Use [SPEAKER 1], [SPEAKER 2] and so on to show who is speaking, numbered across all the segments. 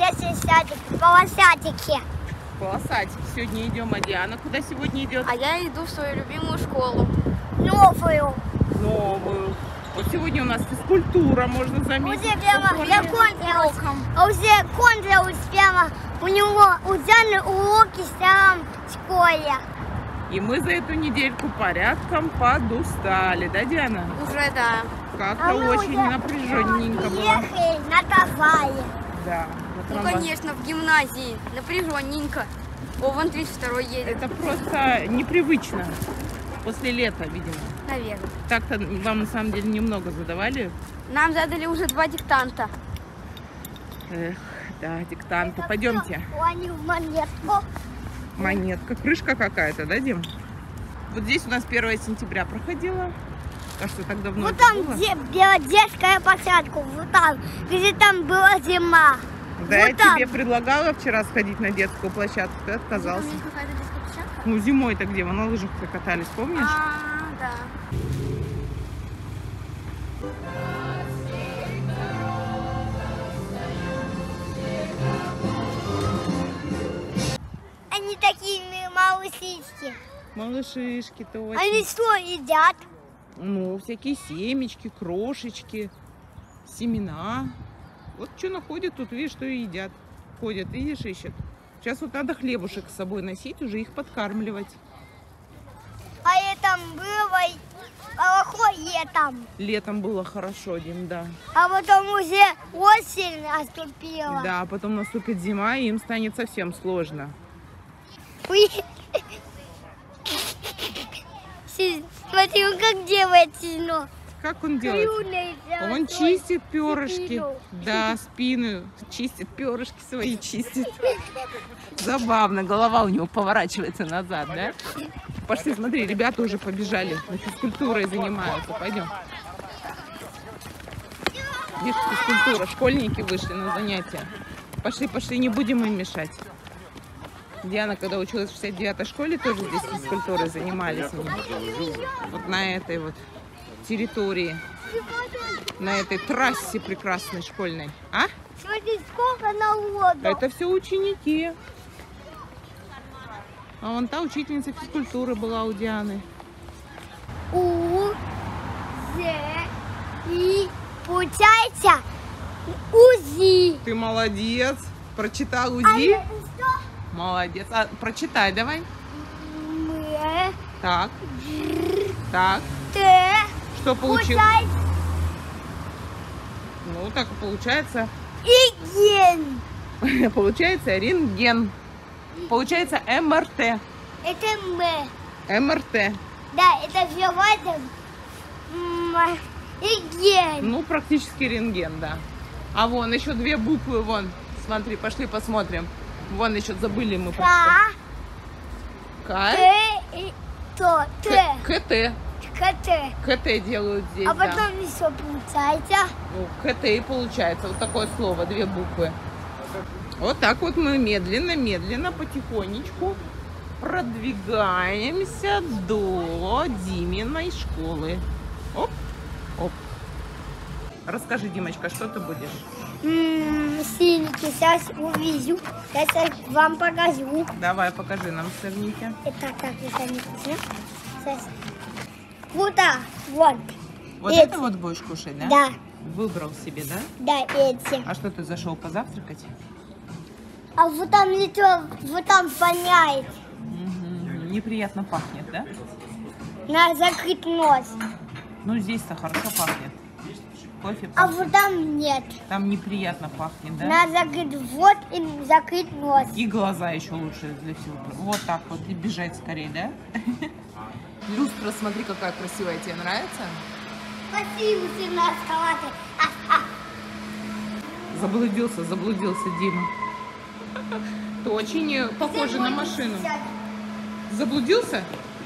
[SPEAKER 1] детский садик, полосатики.
[SPEAKER 2] Полосатик. Сегодня идем, а Диана куда сегодня идет?
[SPEAKER 3] А я иду в свою любимую школу.
[SPEAKER 1] Новую.
[SPEAKER 2] Новую. Вот сегодня у нас физкультура, можно заметить.
[SPEAKER 1] Уже прямо закончилась. А уже кончилась прямо. У него у Дианы уроки там в школе.
[SPEAKER 2] И мы за эту недельку порядком подустали, да, Диана?
[SPEAKER 3] Уже да.
[SPEAKER 2] Как-то
[SPEAKER 1] мы
[SPEAKER 2] очень
[SPEAKER 1] уже
[SPEAKER 2] напряженненько было.
[SPEAKER 1] Ехали на трамвае.
[SPEAKER 2] Да.
[SPEAKER 3] Ну конечно, в гимназии. Напряженненько. О, вон 32-й едет.
[SPEAKER 2] Это просто непривычно. После лета, видимо.
[SPEAKER 3] Наверное.
[SPEAKER 2] Так-то вам на самом деле немного задавали.
[SPEAKER 3] Нам задали уже 2 диктанта.
[SPEAKER 2] Эх, да, диктанты. Пойдемте.
[SPEAKER 1] Они в монетку.
[SPEAKER 2] Монетка. Крышка какая-то, да, Дим? Вот здесь у нас 1 сентября проходило. Кажется, так давно
[SPEAKER 1] Вот
[SPEAKER 2] это
[SPEAKER 1] там,
[SPEAKER 2] было.
[SPEAKER 1] где детская площадка, вот там, где там была зима.
[SPEAKER 2] Да,
[SPEAKER 1] вот
[SPEAKER 2] я
[SPEAKER 1] там.
[SPEAKER 2] тебе предлагала вчера сходить на детскую площадку, ты отказался.
[SPEAKER 3] Там есть какая-то детская площадка?
[SPEAKER 2] Ну, зимой-то где? Мы на лыжах катались, помнишь?
[SPEAKER 3] Да.
[SPEAKER 1] Они такие малышечки.
[SPEAKER 2] Малышишки, точно.
[SPEAKER 1] Они что едят?
[SPEAKER 2] Ну, всякие семечки, крошечки, семена. Вот что находят, тут видишь, что и едят. Ходят, видишь, ищут. Сейчас вот надо хлебушек с собой носить, уже их подкармливать.
[SPEAKER 1] А летом было плохое летом.
[SPEAKER 2] Летом было хорошо, Дим, да.
[SPEAKER 1] А потом уже осень наступила.
[SPEAKER 2] Да, потом наступит зима, и им станет совсем сложно.
[SPEAKER 1] Ой. Смотри, он как делает зерно.
[SPEAKER 2] Как он делает? Он чистит перышки. Да, спину. Чистит перышки свои, чистит. Забавно, голова у него поворачивается назад, да? Пошли, смотри, ребята уже побежали. На физкультурой занимаются. Пойдем. Видишь, физкультура. Школьники вышли на занятия. Пошли, пошли, не будем им мешать. Диана, когда училась в 69-й школе, тоже здесь физкультурой занимались. Вот на этой вот территории, на этой трассе прекрасной школьной. А?
[SPEAKER 1] Смотри, сколько народу.
[SPEAKER 2] Это все ученики. А вон та учительница физкультуры была у Дианы.
[SPEAKER 1] И получается УЗИ.
[SPEAKER 2] Ты молодец. Прочитал
[SPEAKER 1] А
[SPEAKER 2] УЗИ?
[SPEAKER 1] это что?
[SPEAKER 2] Молодец. А, прочитай давай.
[SPEAKER 1] Мы.
[SPEAKER 2] Так. Так.
[SPEAKER 1] Т.
[SPEAKER 2] Что получил?
[SPEAKER 1] Получается
[SPEAKER 2] Ну, так и получается.
[SPEAKER 1] ген.
[SPEAKER 2] Получается рентген. Получается МРТ.
[SPEAKER 1] Это мы.
[SPEAKER 2] МРТ.
[SPEAKER 1] Да, это животное. И ген.
[SPEAKER 2] Ну, практически рентген, да. А вон еще 2 буквы, вон. Смотри, пошли посмотрим. Вон еще забыли мы прочитать. К.
[SPEAKER 1] Т и то. Т.
[SPEAKER 2] КТ.
[SPEAKER 1] КТ.
[SPEAKER 2] КТ делают здесь,
[SPEAKER 1] А
[SPEAKER 2] да.
[SPEAKER 1] потом еще получается.
[SPEAKER 2] Ну, КТ и получается. Вот такое слово, 2 буквы. Вот так вот мы медленно, потихонечку продвигаемся до Диминой школы. Оп, оп. Расскажи, Димочка, что ты будешь?
[SPEAKER 1] Синики, сейчас увижу. Сейчас вам покажу.
[SPEAKER 2] Давай, покажи нам сырники.
[SPEAKER 1] Это как это не сейчас. Вот так, вот.
[SPEAKER 2] Вот
[SPEAKER 1] Эти.
[SPEAKER 2] это вот будешь кушать, да?
[SPEAKER 1] Да,
[SPEAKER 2] Выбрал себе, да?
[SPEAKER 1] да, эти.
[SPEAKER 2] А что ты зашел позавтракать?
[SPEAKER 1] А вот там ничего, вот там воняет.
[SPEAKER 2] Угу. Неприятно пахнет, да?
[SPEAKER 1] Надо закрыть нос.
[SPEAKER 2] Ну, здесь-то хорошо пахнет. Кофе
[SPEAKER 1] А
[SPEAKER 2] пахнет.
[SPEAKER 1] вот там нет.
[SPEAKER 2] Там неприятно пахнет, да?
[SPEAKER 1] Надо закрыть вот и закрыть нос.
[SPEAKER 2] И глаза еще лучше для всего. Вот так вот, и бежать скорее, да? Люстра, смотри, какая красивая. Тебе нравится?
[SPEAKER 1] Спасибо, ты на эскалаторе.
[SPEAKER 2] Заблудился Дима. Ты очень похожа на машину. Заблудился?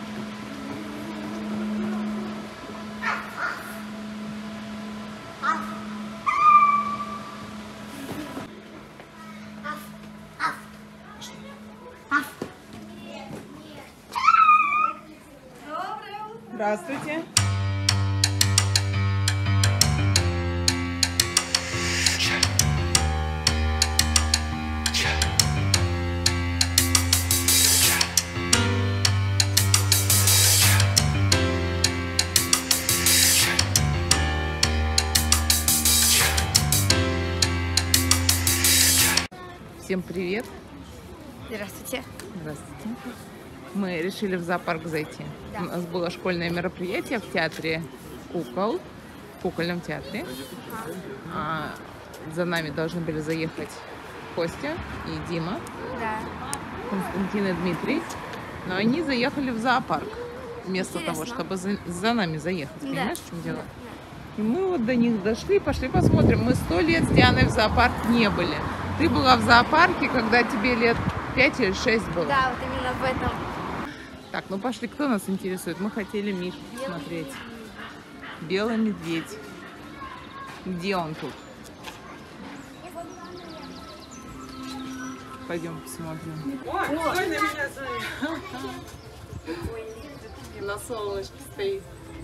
[SPEAKER 2] Здравствуйте. Всем привет.
[SPEAKER 3] Здравствуйте.
[SPEAKER 2] Здравствуйте. Мы решили в зоопарк зайти.
[SPEAKER 3] Да.
[SPEAKER 2] У нас было школьное мероприятие в театре кукол, в кукольном театре. За нами должны были заехать Костя и Дима,
[SPEAKER 3] Да.
[SPEAKER 2] Константин и Дмитрий. Но они заехали в зоопарк вместо
[SPEAKER 3] Интересно.
[SPEAKER 2] того, чтобы за нами заехать.
[SPEAKER 3] Да.
[SPEAKER 2] Понимаешь, в чем дело? И мы вот до них дошли, пошли посмотрим. Мы 100 лет с Дианой в зоопарк не были. Ты была в зоопарке, когда тебе лет 5 или 6 было.
[SPEAKER 3] Да, вот именно в этом.
[SPEAKER 2] Так, ну пошли, кто нас интересует? Мы хотели Мишу посмотреть. Белый медведь. Где он тут? Пойдем посмотрим. О, стой на меня, на солнышке стоит.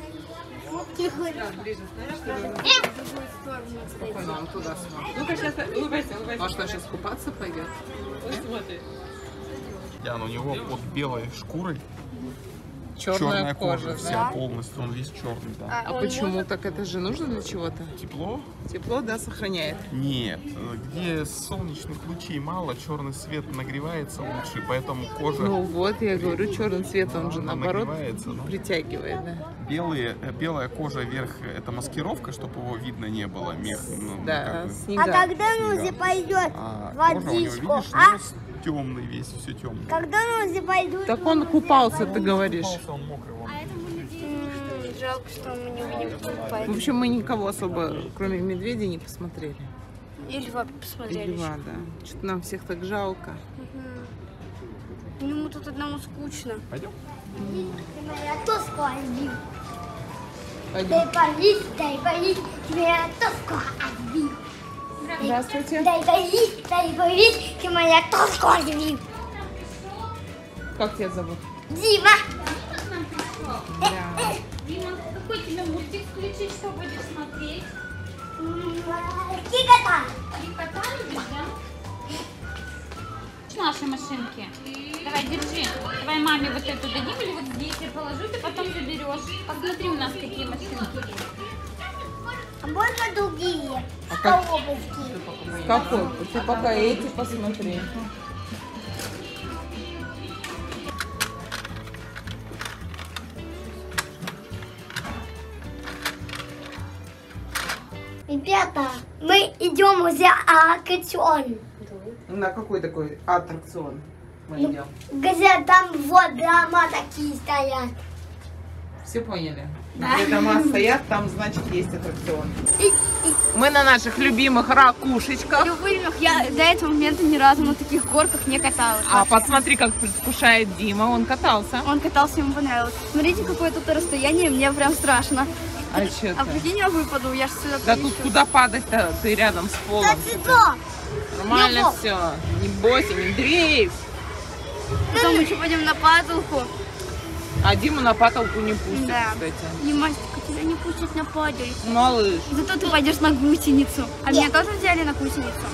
[SPEAKER 2] Спокойно, он туда смотрит.
[SPEAKER 4] Ну-ка, сейчас улыбайся.
[SPEAKER 2] Может, он сейчас купаться пойдет?
[SPEAKER 4] Смотри.
[SPEAKER 5] Ян, у него под белой шкурой
[SPEAKER 2] Черная кожа,
[SPEAKER 5] вся
[SPEAKER 2] да?
[SPEAKER 5] полностью, он весь черный, да.
[SPEAKER 2] А почему так? Это же нужно для чего-то?
[SPEAKER 5] Тепло?
[SPEAKER 2] Тепло, да, сохраняет.
[SPEAKER 5] Нет. Где солнечных лучей мало, черный свет нагревается лучше, поэтому кожа
[SPEAKER 2] Ну вот, я говорю, черный цвет, он же
[SPEAKER 5] она
[SPEAKER 2] наоборот
[SPEAKER 5] нагревается. Да.
[SPEAKER 2] притягивает, да?
[SPEAKER 5] Белая кожа вверх — это маскировка, чтобы его видно не было. Мех, ну,
[SPEAKER 2] Да,
[SPEAKER 5] как бы.
[SPEAKER 2] снега.
[SPEAKER 1] А когда Нузи пойдет
[SPEAKER 5] А
[SPEAKER 1] в
[SPEAKER 5] кожа у него,
[SPEAKER 1] водичку,
[SPEAKER 5] видишь,
[SPEAKER 1] а?
[SPEAKER 5] нос темный весь, все темный.
[SPEAKER 1] Когда Нузи пойдут?
[SPEAKER 2] Так он купался, ты говоришь.
[SPEAKER 5] Он мокрый, он.
[SPEAKER 3] Жалко, что мы не увидим
[SPEAKER 2] В общем, мы никого особо, кроме медведя, не посмотрели.
[SPEAKER 3] И льва посмотрели.
[SPEAKER 2] И льва, да. Что-то нам всех так жалко.
[SPEAKER 3] Ну, ему тут одному скучно.
[SPEAKER 5] Пойдем?
[SPEAKER 1] Ты моя тоску отбил.
[SPEAKER 2] Пойдем.
[SPEAKER 1] Дай полить, ты моя тоску отбил.
[SPEAKER 2] Здравствуйте.
[SPEAKER 1] Дай полить, ты моя тоску отбил.
[SPEAKER 2] Как тебя зовут?
[SPEAKER 1] Дима.
[SPEAKER 2] Да.
[SPEAKER 6] Дима, какой тебе мультик включить, что будешь смотреть?
[SPEAKER 1] Кикота.
[SPEAKER 6] Три кота любишь, да? Наши машинки. Давай, держи. Давай маме вот эту дадим или вот здесь я положу, ты потом заберешь. Посмотри у нас какие машинки есть.
[SPEAKER 1] А можно другие?
[SPEAKER 2] А как?
[SPEAKER 1] Коробочки.
[SPEAKER 2] Какой? Ты пока эти посмотри.
[SPEAKER 1] Ребята, мы идем уже аттракцион.
[SPEAKER 2] На какой такой аттракцион мы идем?
[SPEAKER 1] Где там вот дома такие стоят.
[SPEAKER 2] Все поняли? Где дома стоят, там, значит, есть аттракцион. Мы на наших любимых ракушечках.
[SPEAKER 3] Я до этого момента ни разу на таких горках не каталась.
[SPEAKER 2] А посмотри, как предвкушает Дима, он катался.
[SPEAKER 3] Он катался, ему понравилось. Смотрите, какое тут расстояние, мне прям страшно.
[SPEAKER 2] А что
[SPEAKER 3] А
[SPEAKER 2] ты?
[SPEAKER 3] прикинь, я выпаду, я же сюда
[SPEAKER 2] Да
[SPEAKER 3] прилечу.
[SPEAKER 2] тут куда падать-то? Ты рядом с полом.
[SPEAKER 1] Кстати, что?
[SPEAKER 2] Нормально
[SPEAKER 1] Любовь.
[SPEAKER 2] все. Не бойся, не дрейф.
[SPEAKER 3] Потом мы еще пойдем на падалку.
[SPEAKER 2] А Диму на патолку не пустят,
[SPEAKER 3] Да.
[SPEAKER 2] кстати.
[SPEAKER 3] Не, Мастика, тебя не пустят на падальку.
[SPEAKER 2] Малыш.
[SPEAKER 3] Зато ты пойдешь на гусеницу. А меня тоже взяли на гусеницу.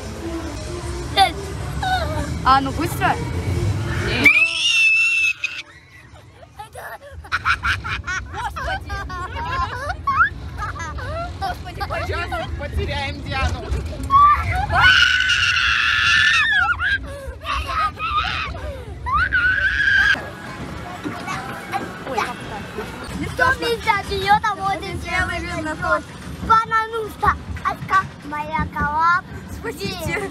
[SPEAKER 3] А, ну быстро.
[SPEAKER 2] Не. Сейчас потеряем Диану.
[SPEAKER 1] Что нельзя бьет, а вот и делает на тот. Банануста, отка моя коллап.
[SPEAKER 3] Спасите.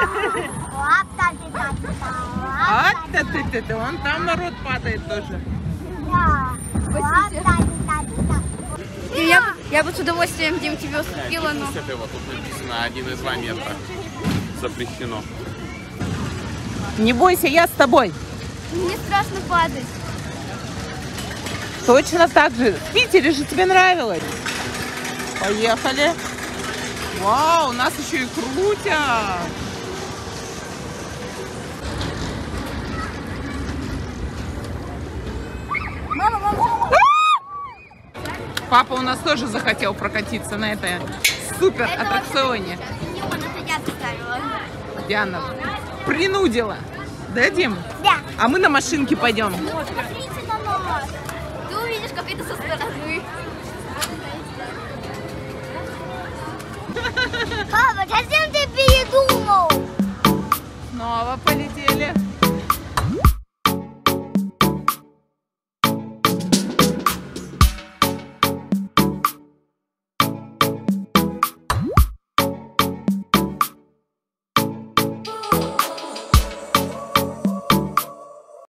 [SPEAKER 2] А ты, вон там народ падает тоже.
[SPEAKER 3] Я бы с удовольствием, Дим, тебе уступила, но...
[SPEAKER 5] Вот тут написано 1,2 метра. Запрещено.
[SPEAKER 2] Не бойся, я с тобой.
[SPEAKER 3] Мне страшно падать.
[SPEAKER 2] Точно так же. В Питере же тебе нравилось. Поехали. Вау, нас еще и крутят. Папа у нас тоже захотел прокатиться на этой супер аттракционе.
[SPEAKER 3] Это я заставила.
[SPEAKER 2] Диана принудила. Да, Дим?
[SPEAKER 1] Да.
[SPEAKER 2] А мы на машинке пойдем.
[SPEAKER 3] Смотрите на нас. Ты увидишь, как это со стороны.
[SPEAKER 1] Папа, зачем ты передумал?
[SPEAKER 2] снова полетели.